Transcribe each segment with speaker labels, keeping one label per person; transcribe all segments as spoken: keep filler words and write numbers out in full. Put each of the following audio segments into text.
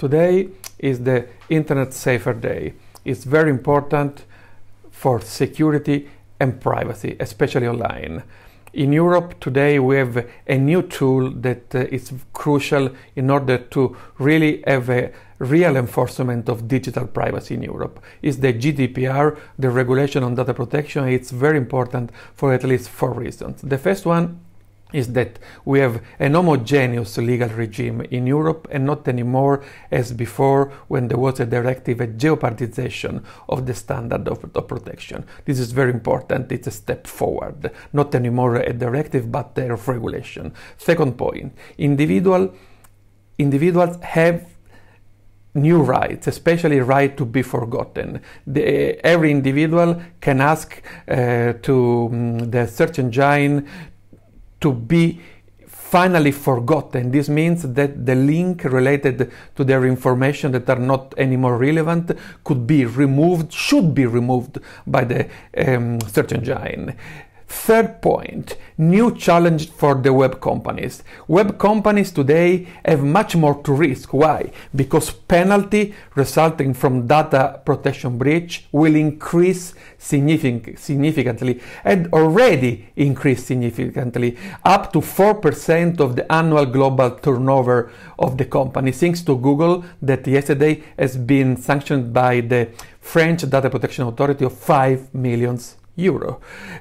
Speaker 1: Today is the Internet Safer Day. It's very important for security and privacy, especially online. In Europe today we have a new tool that uh, is crucial in order to really have a real enforcement of digital privacy in Europe. It's the G D P R, the regulation on data protection. It's very important for at least four reasons. The first one is that we have an homogeneous legal regime in Europe and not anymore as before when there was a directive, a jeopardization of the standard of, of protection. This is very important. It's a step forward. Not anymore a directive but a regulation. Second point, individual, individuals have new rights, especially right to be forgotten. The, every individual can ask uh, to um, the search engine to be finally forgotten. This means that the link related to their information that are not anymore relevant could be removed, should be removed by the um, search engine. Third point, new challenge for the web companies. Web companies today have much more to risk. Why? Because penalty resulting from data protection breach will increase significant, significantly and already increased significantly, up to four percent of the annual global turnover of the company, thanks to Google that yesterday has been sanctioned by the French Data Protection Authority of five million euro.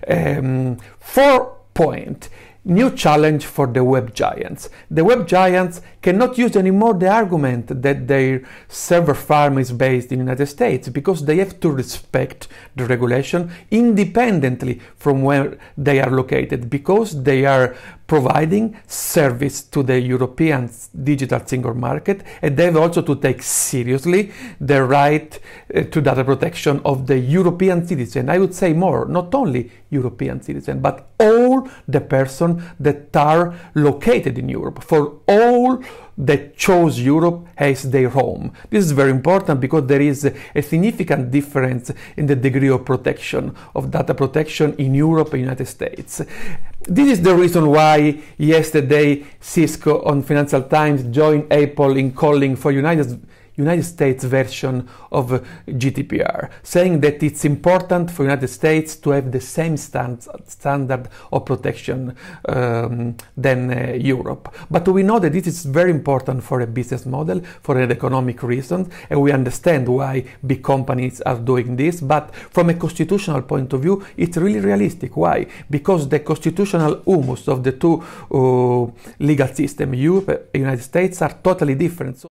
Speaker 1: Um, four point, new challenge for the web giants. The web giants cannot use anymore the argument that their server farm is based in the United States because they have to respect the regulation independently from where they are located, because they are providing service to the European digital single market, and they have also to take seriously the right uh, to data protection of the European citizen. I would say more, not only European citizen, but all the persons that are located in Europe, for all that chose Europe as their home. This is very important because there is a, a significant difference in the degree of protection, of data protection in Europe and United States. This is the reason why yesterday Cisco on Financial Times joined Apple in calling for United United States version of G D P R, saying that it's important for United States to have the same stand, standard of protection um, than uh, Europe. But we know that this is very important for a business model, for an economic reason, and we understand why big companies are doing this. But from a constitutional point of view, it's really realistic. Why? Because the constitutional humus of the two uh, legal systems, Europe and United States, are totally different. So